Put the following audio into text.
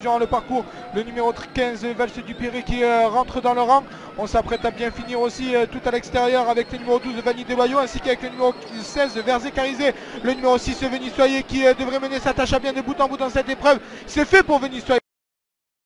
Durant le parcours, le numéro 15, Valse Dupéré qui rentre dans le rang. On s'apprête à bien finir aussi tout à l'extérieur avec le numéro 12, Vanny Debayo, ainsi qu'avec le numéro 16, Verzé Carizé, le numéro 6, Veni Soyer qui devrait mener sa tâche à bien de bout en bout dans cette épreuve. C'est fait pour Veni Soyer.